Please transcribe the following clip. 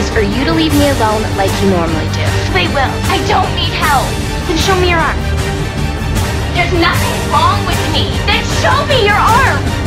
is for you to leave me alone like you normally do. They will. I don't need help. Then show me your arm. There's nothing wrong with me. Then show me your arm.